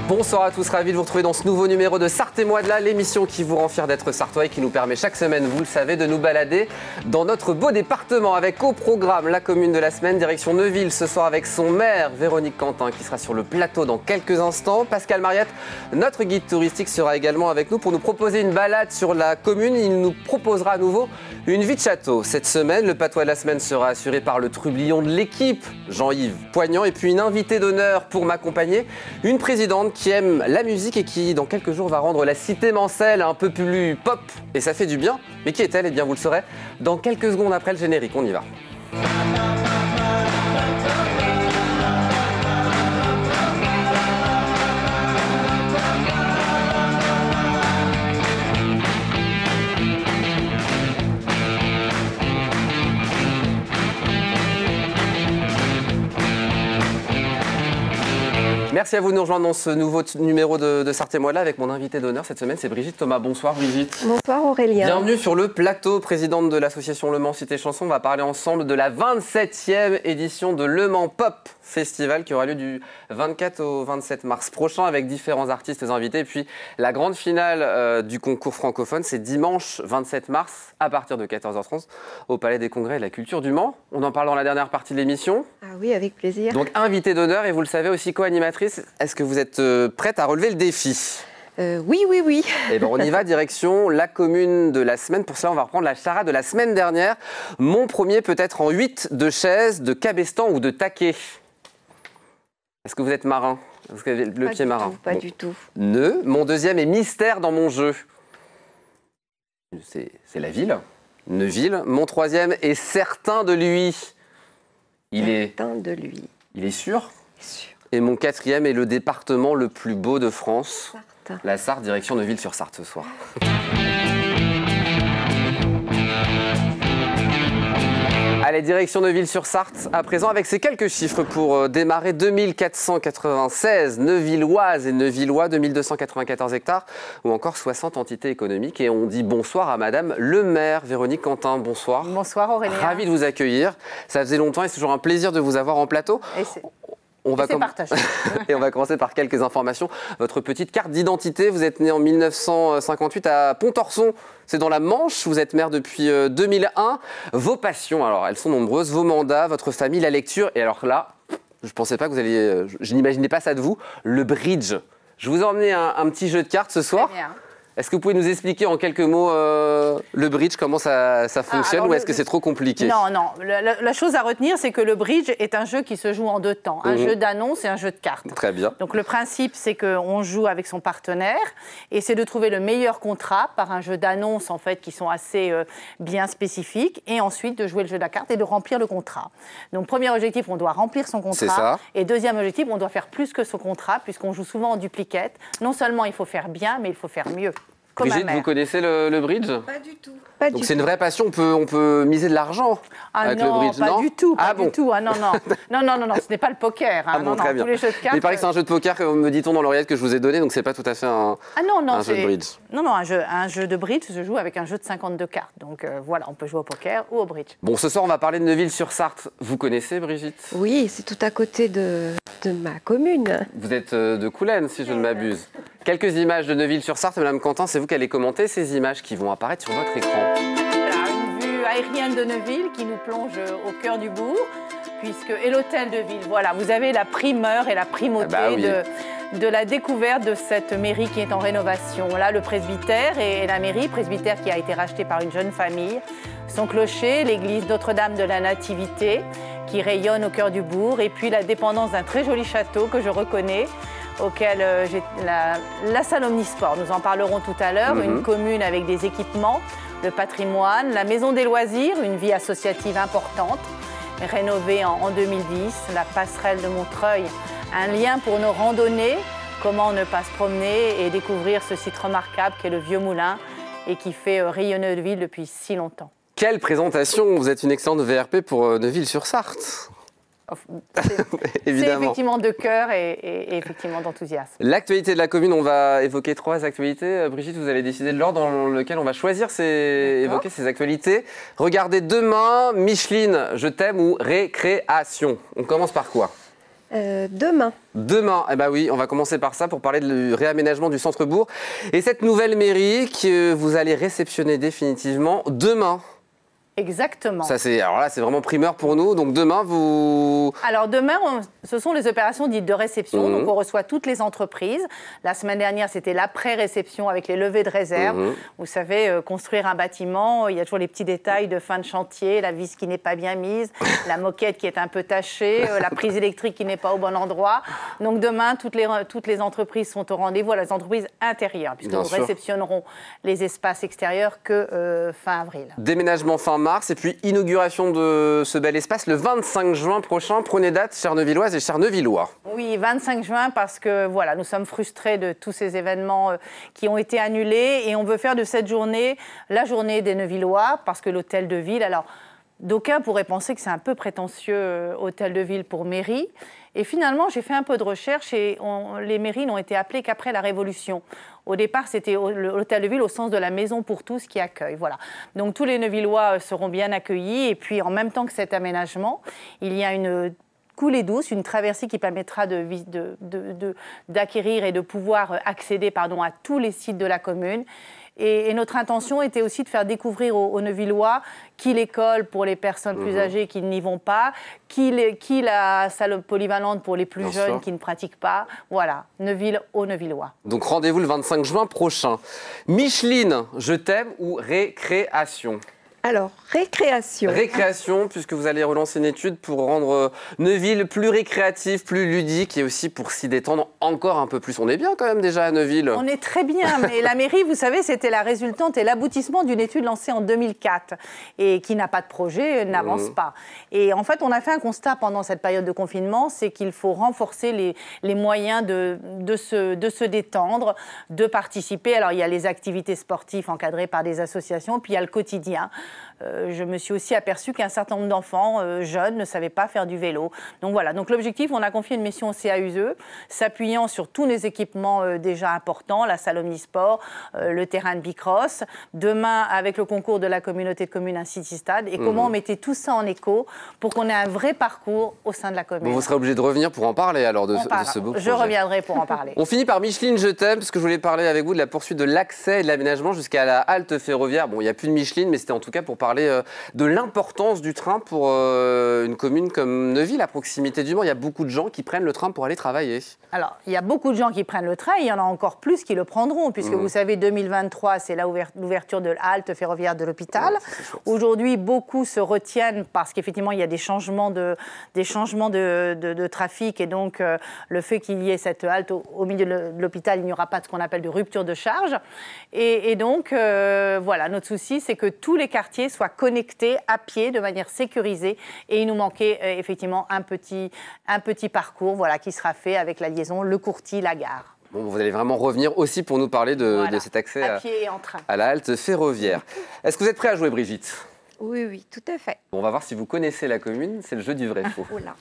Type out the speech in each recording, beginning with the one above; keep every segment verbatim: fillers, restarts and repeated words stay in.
Bonsoir à tous, ravi de vous retrouver dans ce nouveau numéro de Sarthe et moi de là, l'émission qui vous rend fier d'être sartois et qui nous permet chaque semaine, vous le savez, de nous balader dans notre beau département avec au programme la commune de la semaine, direction Neuville ce soir avec son maire Véronique Quentin qui sera sur le plateau dans quelques instants. Pascal Mariette, notre guide touristique, sera également avec nous pour nous proposer une balade sur la commune. Il nous proposera à nouveau une vie de château. Cette semaine, le patois de la semaine sera assuré par le trublion de l'équipe, Jean-Yves Poignant, et puis une invitée d'honneur pour m'accompagner, une présidente qui aime la musique et qui, dans quelques jours, va rendre la cité Mancel un peu plus pop. Et ça fait du bien. Mais qui est-elle? Eh bien, vous le saurez dans quelques secondes après le générique. On y va. Merci à vous de nous rejoindre dans ce nouveau numéro de, de Sarthe et moi là avec mon invité d'honneur cette semaine, c'est Brigitte Thomas. Bonsoir Brigitte. Bonsoir Aurélien. Bienvenue sur le plateau, présidente de l'association Le Mans Cité Chanson. On va parler ensemble de la vingt-septième édition de Le Mans Pop Festival qui aura lieu du vingt-quatre au vingt-sept mars prochain avec différents artistes invités. Et puis la grande finale euh, du concours francophone, c'est dimanche vingt-sept mars à partir de quatorze heures trente au Palais des Congrès et de la Culture du Mans. On en parle dans la dernière partie de l'émission. Ah oui, avec plaisir. Donc invité d'honneur et vous le savez aussi co-animatrice. Est-ce que vous êtes euh, prête à relever le défi? euh, Oui, oui, oui. Eh bien, on y va, direction la commune de la semaine. Pour cela, on va reprendre la charade de la semaine dernière. Mon premier peut être en huit de chaise, de cabestan ou de taquet. Est-ce que vous êtes marin? Est-ce que vous avez le pas pied du marin? tout, Pas bon. du tout. Nœud. Mon deuxième est mystère dans mon jeu. C'est la ville. Neuville. Mon troisième est certain de lui. Il est... Certain de lui. Il est sûr. Sûr. Et mon quatrième est le département le plus beau de France. Sarthe. La Sarthe, direction Neuville-sur-Sarthe ce soir. Allez, direction Neuville-sur-Sarthe, à présent avec ces quelques chiffres pour euh, démarrer. deux mille quatre cent quatre-vingt-seize Neuvilloises et Neuvillois, deux mille deux cent quatre-vingt-quatorze hectares ou encore soixante entités économiques. Et on dit bonsoir à Madame le maire Véronique Quentin. Bonsoir. Bonsoir Aurélien. Ravi de vous accueillir. Ça faisait longtemps et c'est toujours un plaisir de vous avoir en plateau. Et c'est... On va, com... et on va commencer par quelques informations. Votre petite carte d'identité, vous êtes né en mille neuf cent cinquante-huit à Pontorson, c'est dans la Manche, vous êtes maire depuis deux mille un. Vos passions, alors elles sont nombreuses, vos mandats, votre famille, la lecture, et alors là, je ne pensais pas que vous alliez, je, je n'imaginais pas ça de vous, le bridge. Je vous ai emmené un, un petit jeu de cartes ce soir. Très bien. Est-ce que vous pouvez nous expliquer en quelques mots euh, le bridge, comment ça, ça fonctionne, ah, ou est-ce que c'est trop compliqué? Non, non. La, la, la chose à retenir, c'est que le bridge est un jeu qui se joue en deux temps. Un mmh. jeu d'annonce et un jeu de cartes. Très bien. Donc le principe, c'est qu'on joue avec son partenaire et c'est de trouver le meilleur contrat par un jeu d'annonces en fait, qui sont assez euh, bien spécifiques et ensuite de jouer le jeu de la carte et de remplir le contrat. Donc premier objectif, on doit remplir son contrat. C'est ça. Et deuxième objectif, on doit faire plus que son contrat puisqu'on joue souvent en duplicate. Non seulement il faut faire bien, mais il faut faire mieux. Brigitte, vous connaissez le, le bridge? Pas du tout. Pas Donc c'est une vraie passion, on peut, on peut miser de l'argent ah avec non, le bridge, pas non? du tout, pas ah du bon. tout. Ah non, non, non, non, non, non, ce n'est pas le poker. Hein. Ah bon, non, très non, bien. Tous les jeux de cartes. Mais il paraît que c'est un jeu de poker, me dit-on dans l'oreillette que je vous ai donné, donc c'est pas tout à fait un, ah non, non, un jeu de bridge. Non, non, un jeu, un jeu de bridge se joue avec un jeu de cinquante-deux cartes. Donc euh, voilà, on peut jouer au poker ou au bridge. Bon, ce soir, on va parler de Neuville-sur-Sarthe. Vous connaissez, Brigitte? Oui, c'est tout à côté de, de ma commune. Vous êtes de Coulennes, si je ne m'abuse. Quelques images de Neuville-sur-Sarthe. Madame Quentin, c'est vous qui allez commenter ces images qui vont apparaître sur votre écran. Voilà, une vue aérienne de Neuville qui nous plonge au cœur du bourg, puisque, et l'hôtel de ville. Voilà, vous avez la primeur et la primauté ah bah oui. de, de la découverte de cette mairie qui est en rénovation. Là, le presbytère et la mairie, presbytère qui a été racheté par une jeune famille, son clocher, l'église Notre-Dame de la Nativité qui rayonne au cœur du bourg, et puis la dépendance d'un très joli château que je reconnais, auquel euh, j'ai la, la salle Omnisport, nous en parlerons tout à l'heure, mmh. une commune avec des équipements, le patrimoine, la maison des loisirs, une vie associative importante, rénovée en, en deux mille dix, la passerelle de Montreuil, un lien pour nos randonnées, comment ne pas se promener et découvrir ce site remarquable qu'est le Vieux Moulin et qui fait euh, rayonner Neuville depuis si longtemps. Quelle présentation! Vous êtes une excellente V R P pour euh, Neuville-sur-Sarthe. C'est effectivement de cœur et, et, et effectivement d'enthousiasme. L'actualité de la commune, on va évoquer trois actualités. Brigitte, vous allez décider de l'ordre dans lequel on va choisir ces, évoquer ces actualités. Regardez demain, Micheline, je t'aime ou récréation. On commence par quoi? euh, Demain. Demain, eh ben oui, on va commencer par ça pour parler du réaménagement du centre-bourg. Et cette nouvelle mairie que vous allez réceptionner définitivement demain. Exactement. Ça, c'est, alors là, c'est vraiment primeur pour nous. Donc demain, vous... Alors demain, on, ce sont les opérations dites de réception. Mmh. Donc on reçoit toutes les entreprises. La semaine dernière, c'était l'après-réception avec les levées de réserve. Mmh. Vous savez, euh, construire un bâtiment, il y a toujours les petits détails de fin de chantier, la vis qui n'est pas bien mise, la moquette qui est un peu tachée, euh, la prise électrique qui n'est pas au bon endroit. Donc demain, toutes les, toutes les entreprises sont au rendez-vous, les entreprises intérieures, puisque bien nous sûr. réceptionnerons les espaces extérieurs que euh, fin avril. Déménagement fin mars. Et puis, inauguration de ce bel espace le vingt-cinq juin prochain. Prenez date, chères Neuvilloises et chers Neuvillois. Oui, vingt-cinq juin, parce que voilà, nous sommes frustrés de tous ces événements euh, qui ont été annulés. Et on veut faire de cette journée la journée des Neuvillois, parce que l'hôtel de ville... Alors, d'aucuns pourraient penser que c'est un peu prétentieux, euh, hôtel de ville pour mairie. Et finalement, j'ai fait un peu de recherche et on, les mairies n'ont été appelées qu'après la Révolution. Au départ, c'était l'hôtel de ville au sens de la maison pour tous qui accueille. Voilà. Donc tous les Neuvillois seront bien accueillis. Et puis en même temps que cet aménagement, il y a une coulée douce, une traversée qui permettra de, de, de, de, d'acquérir et de pouvoir accéder pardon, à tous les sites de la commune. Et, et notre intention était aussi de faire découvrir aux, aux Neuvillois qui l'école pour les personnes plus mmh. âgées qui n'y vont pas, qui, les, qui la salle polyvalente pour les plus Bien jeunes sûr. qui ne pratiquent pas. Voilà, Neuville aux Neuvillois. Donc rendez-vous le vingt-cinq juin prochain. Micheline, je t'aime ou récréation ? Alors, récréation. Récréation, puisque vous allez relancer une étude pour rendre Neuville plus récréative, plus ludique et aussi pour s'y détendre encore un peu plus. On est bien quand même déjà à Neuville. On est très bien, mais la mairie, vous savez, c'était la résultante et l'aboutissement d'une étude lancée en deux mille quatre et qui n'a pas de projet, n'avance mmh. pas. Et en fait, on a fait un constat pendant cette période de confinement, c'est qu'il faut renforcer les, les moyens de, de, se, de se détendre, de participer. Alors, il y a les activités sportives encadrées par des associations, puis il y a le quotidien. Euh, je me suis aussi aperçue qu'un certain nombre d'enfants euh, jeunes ne savaient pas faire du vélo. Donc voilà, donc l'objectif, on a confié une mission au C A U S E, s'appuyant sur tous les équipements euh, déjà importants, la salle omnisport, euh, le terrain de bicross. Demain, avec le concours de la communauté de communes, un city-stade. Et mmh. comment on mettait tout ça en écho pour qu'on ait un vrai parcours au sein de la commune. Bon, vous serez obligé de revenir pour en parler alors de, ce, de ce beau projet. Je reviendrai pour en parler. On finit par Micheline, je t'aime, parce que je voulais parler avec vous de la poursuite de l'accès et de l'aménagement jusqu'à la halte ferroviaire. Bon, il n'y a plus de Micheline, mais c'était en tout cas pour parler de l'importance du train pour euh, une commune comme Neuville, à proximité du Mans. Il y a beaucoup de gens qui prennent le train pour aller travailler. Alors, il y a beaucoup de gens qui prennent le train, il y en a encore plus qui le prendront, puisque mmh. vous savez, deux mille vingt-trois, c'est l'ouverture de la halte ferroviaire de l'hôpital. Ouais, aujourd'hui, beaucoup se retiennent parce qu'effectivement, il y a des changements de, des changements de, de, de trafic, et donc euh, le fait qu'il y ait cette halte au, au milieu de l'hôpital, il n'y aura pas de ce qu'on appelle de rupture de charge. Et, et donc, euh, voilà, notre souci, c'est que tous les quartiers soient connectés à pied de manière sécurisée, et il nous manquait euh, effectivement un petit, un petit parcours voilà, qui sera fait avec la liaison Le Courtis, la gare. Bon, vous allez vraiment revenir aussi pour nous parler de, voilà, de cet accès à, à, pied et en train. à la halte ferroviaire. Est-ce que vous êtes prêts à jouer, Brigitte? Oui, oui, tout à fait. Bon, on va voir si vous connaissez la commune, c'est le jeu du vrai-faux. Oh là.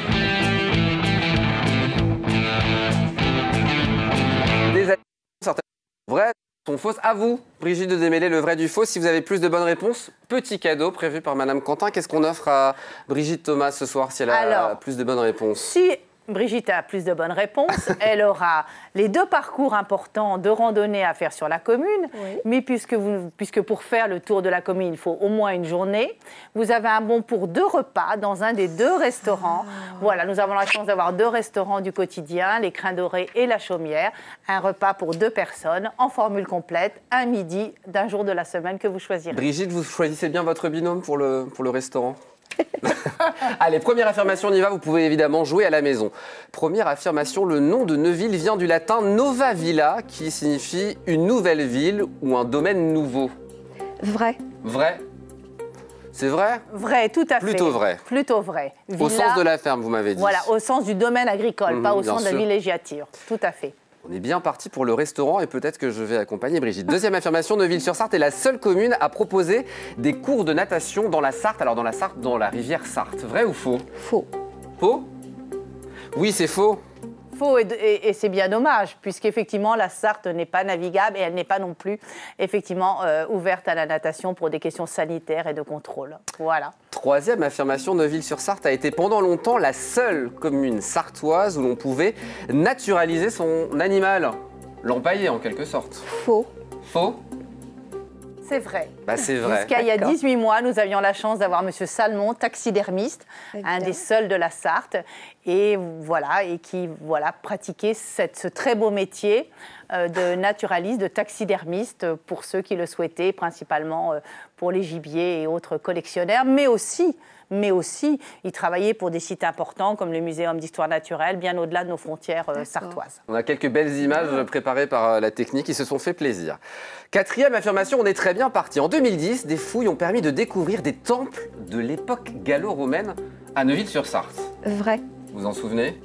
Des actions certaines vraies sont fausses. À vous, Brigitte, de démêler le vrai du faux. Si vous avez plus de bonnes réponses, petit cadeau prévu par Madame Quentin. Qu'est-ce qu'on offre à Brigitte Thomas ce soir si elle a Alors, plus de bonnes réponses? Si Brigitte a plus de bonnes réponses, elle aura les deux parcours importants de randonnée à faire sur la commune, oui. mais puisque, vous, puisque pour faire le tour de la commune, il faut au moins une journée, vous avez un bon pour deux repas dans un des deux restaurants. Oh. Voilà, nous avons la chance d'avoir deux restaurants du quotidien, les Crins Dorés et la Chaumière. Un repas pour deux personnes, en formule complète, un midi d'un jour de la semaine que vous choisirez. Brigitte, vous choisissez bien votre binôme pour le, pour le restaurant? Allez, première affirmation, on y va, vous pouvez évidemment jouer à la maison. Première affirmation, le nom de Neuville vient du latin Nova Villa, qui signifie une nouvelle ville ou un domaine nouveau. Vrai. Vrai. C'est vrai? Vrai, tout à fait. Plutôt vrai. Plutôt vrai. Villa, au sens de la ferme, vous m'avez dit. Voilà, au sens du domaine agricole, mmh, pas au sens sûr. de la villégiature. Tout à fait. On est bien parti pour le restaurant et peut-être que je vais accompagner Brigitte. Deuxième affirmation, Neuville-sur-Sarthe est la seule commune à proposer des cours de natation dans la Sarthe. Alors dans la Sarthe, dans la rivière Sarthe. Vrai ou faux? Faux. Faux? Oui, c'est faux. Faux, et, et, et c'est bien dommage, puisqu'effectivement, la Sarthe n'est pas navigable et elle n'est pas non plus, effectivement, euh, ouverte à la natation pour des questions sanitaires et de contrôle. Voilà. Troisième affirmation, Neuville-sur-Sarthe a été pendant longtemps la seule commune sartoise où l'on pouvait naturaliser son animal. L'empailler, en quelque sorte. Faux. Faux? C'est vrai. Bah, c'est vrai. Jusqu'à il y a dix-huit mois, nous avions la chance d'avoir M. Salmon, taxidermiste, un des seuls de la Sarthe, et voilà, et qui voilà pratiquait cette, ce très beau métier euh, de naturaliste, de taxidermiste pour ceux qui le souhaitaient, principalement euh, pour les gibiers et autres collectionneurs, mais aussi. mais aussi, il travaillait pour des sites importants comme le Muséum d'histoire naturelle, bien au-delà de nos frontières euh, sartoises. On a quelques belles images préparées par la technique, ils se sont fait plaisir. Quatrième affirmation, on est très bien parti. En deux mille dix, des fouilles ont permis de découvrir des temples de l'époque gallo-romaine à Neuville-sur-Sarthe. Vrai. Vous en souvenez?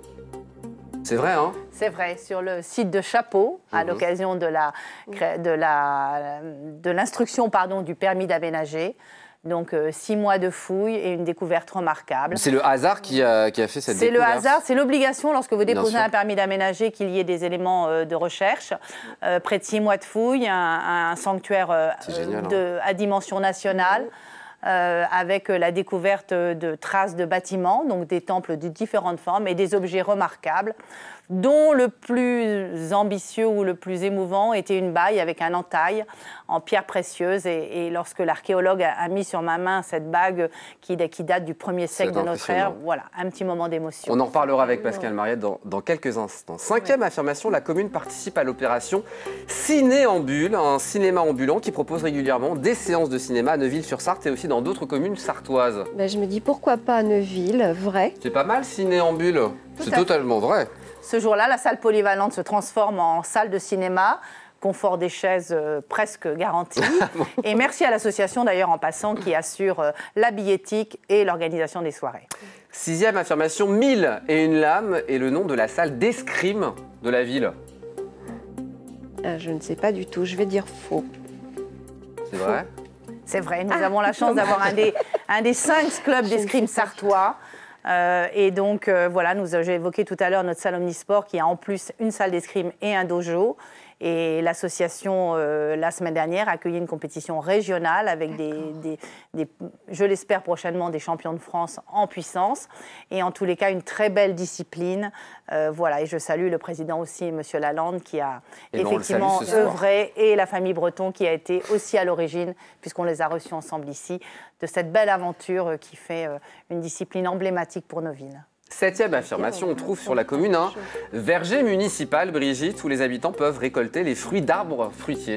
C'est vrai, hein? C'est vrai, sur le site de Chapeau, à mmh. l'occasion de la, de la, de l'instruction, pardon, du permis d'aménager. Donc, euh, six mois de fouilles et une découverte remarquable. C'est le hasard qui a, qui a fait cette découverte? C'est le hasard, c'est l'obligation, lorsque vous déposez un permis d'aménager, qu'il y ait des éléments euh, de recherche. Euh, près de six mois de fouilles, un, un sanctuaire euh, génial, de, hein. à dimension nationale. Euh, avec la découverte de traces de bâtiments, donc des temples de différentes formes et des objets remarquables, dont le plus ambitieux ou le plus émouvant était une bague avec un entaille en pierre précieuse. Et, et lorsque l'archéologue a, a mis sur ma main cette bague qui, qui date du premier siècle de notre ère, voilà, un petit moment d'émotion. On en reparlera avec Pascal Mariette dans, dans quelques instants. Cinquième ouais. affirmation, la commune participe à l'opération Cinéambule, un cinéma ambulant qui propose régulièrement des séances de cinéma à Neuville-sur-Sarthe et aussi dans d'autres communes sartoises. Ben, je me dis pourquoi pas à Neuville, vrai. C'est pas mal, Cinéambule. C'est totalement vrai. Ce jour-là, la salle polyvalente se transforme en salle de cinéma, confort des chaises euh, presque garanti. Et merci à l'association, d'ailleurs, en passant, qui assure euh, la billettique et l'organisation des soirées. Sixième affirmation, mille et une lames est le nom de la salle d'escrime de la ville. Euh, je ne sais pas du tout, je vais dire faux. C'est vrai? C'est vrai, nous ah, avons la chance d'avoir un des, un des cinq clubs d'escrime sartois. Euh, et donc, euh, voilà, j'ai évoqué tout à l'heure notre salle Omnisport qui a en plus une salle d'escrime et un dojo. Et l'association, euh, la semaine dernière, a accueilli une compétition régionale avec des, des, des, je l'espère prochainement, des champions de France en puissance. Et en tous les cas, une très belle discipline. Euh, voilà, et je salue le président aussi, M. Lalande, qui a et effectivement œuvré, et la famille Breton qui a été aussi à l'origine, puisqu'on les a reçus ensemble ici, de cette belle aventure qui fait euh, une discipline emblématique pour nos villes. Septième affirmation, on trouve sur la commune un verger municipal, Brigitte, où les habitants peuvent récolter les fruits d'arbres fruitiers.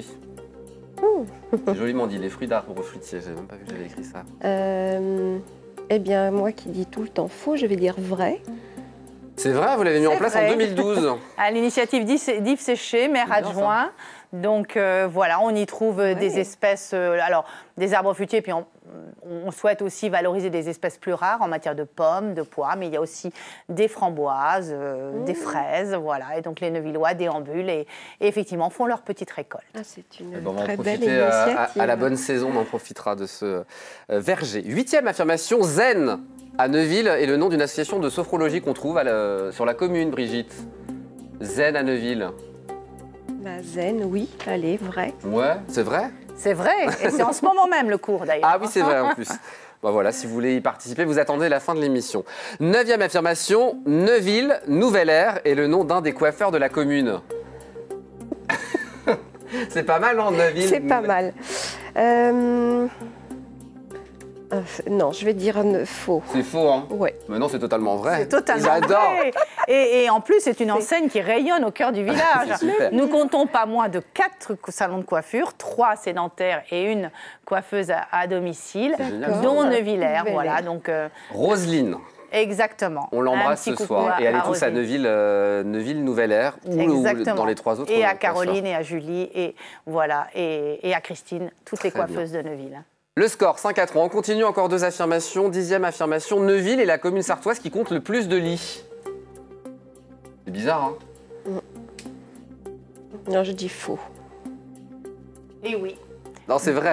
C'est joliment dit, les fruits d'arbres fruitiers. J'ai même pas vu que j'avais écrit ça. Euh, eh bien, moi qui dis tout le temps faux, je vais dire vrai. C'est vrai, vous l'avez mis en place vrai. en deux mille douze. À l'initiative d'Yves Séché, maire adjoint. Donc euh, voilà, on y trouve ouais. des espèces, euh, alors des arbres fruitiers, puis on, on souhaite aussi valoriser des espèces plus rares en matière de pommes, de pois, mais il y a aussi des framboises, euh, mmh. des fraises, voilà. Et donc les Neuvillois déambulent et, et effectivement font leur petite récolte. Ah, c'est une bon, très on va belle initiative. À, à, à la bonne saison, on en profitera de ce euh, verger. Huitième affirmation, Zen à Neuville est le nom d'une association de sophrologie qu'on trouve à la, sur la commune, Brigitte. Zen à Neuville. Bah, zen, oui, allez, vrai. Ouais, c'est vrai? C'est vrai, et c'est en ce moment même le cours d'ailleurs. Ah oui, c'est vrai en plus. Bon voilà, si vous voulez y participer, vous attendez la fin de l'émission. Neuvième affirmation, Neuville, Nouvelle Ère est le nom d'un des coiffeurs de la commune. C'est pas mal, non, Neuville? C'est pas mal. Euh... Euh, non, je vais dire faux. C'est faux, hein? Ouais. Mais non, c'est totalement vrai. C'est totalement vrai. Et, et en plus, c'est une enseigne qui rayonne au cœur du village. Nous comptons pas moins de quatre salons de coiffure, trois sédentaires et une coiffeuse à, à domicile, dont Neuvillers. Voilà, donc. Euh, Roselyne. Exactement. On l'embrasse ce soir. À, et allez tous à Neuville, euh, Neuville Nouvelle Ère, ou, ou dans les trois autres. Et à Caroline et à Julie, et voilà, et, et à Christine, toutes Très les coiffeuses bien. de Neuville. Le score, cinq à trois. On continue, encore deux affirmations. Dixième affirmation, Neuville est la commune sartoise qui compte le plus de lits. C'est bizarre, hein? Non, je dis faux. Et oui. Non, c'est vrai.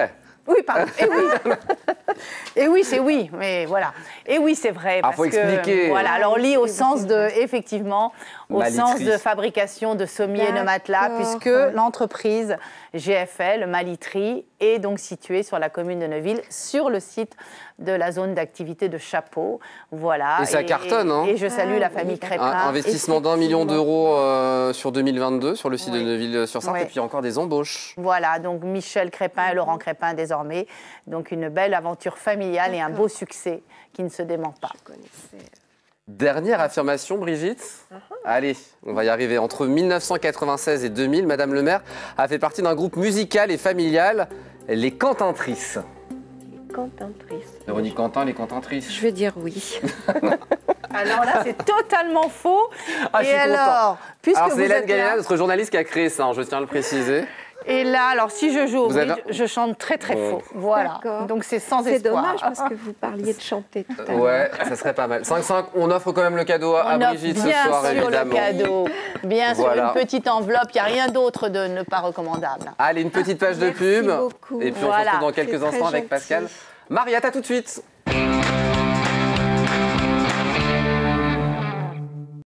Oui, pardon. Et oui. Et oui, c'est oui, mais voilà. Et oui, c'est vrai. Il faut expliquer. Que, voilà, alors on lit au sens de, effectivement, au Malitterie. sens de fabrication de sommiers et de matelas, puisque ouais. l'entreprise G F L, Malitterie, est donc située sur la commune de Neuville, sur le site de la zone d'activité de Chapeau. Voilà. Et ça cartonne, hein. Et je salue Ah, la famille oui. Crépin. Un investissement d'un million d'euros euh, sur deux mille vingt-deux sur le site Oui. de Neuville-sur-Sarthe Oui. et puis encore des embauches. Voilà, donc Michel Crépin et Laurent Crépin désormais. Donc une belle aventure familiale et un beau succès qui ne se dément pas. Je connaissais. Dernière affirmation, Brigitte. Allez, on va y arriver. Entre mille neuf cent quatre-vingt-seize et deux mille, Madame le maire a fait partie d'un groupe musical et familial, les Cantatrices. Les cantatrices. Véronique Quentin, les Cantatrices. Je vais dire oui. Alors là, c'est totalement faux. Ah, je et suis content. alors, puisque Alors vous c'est Hélène êtes là, Galliana, notre journaliste, qui a créé ça, hein, je tiens à le préciser. et là, alors si je joue au Vous avez- bridge, je chante très très Bon. faux. Voilà. D'accord. Donc c'est sans C'est espoir. dommage parce que vous parliez de chanter tout à l'heure. Ouais, ça serait pas mal. cinq cinq, on offre quand même le cadeau à, à On offre Brigitte ce bien soir, sûr évidemment. le cadeau. Bien Voilà. sûr, une petite enveloppe. Il n'y a rien d'autre de ne pas recommandable. Allez, une petite page de Merci pub. beaucoup. Et puis on Voilà. se retrouve dans quelques C'est très instants avec gentil. Pascal. Mariette, à tout de suite.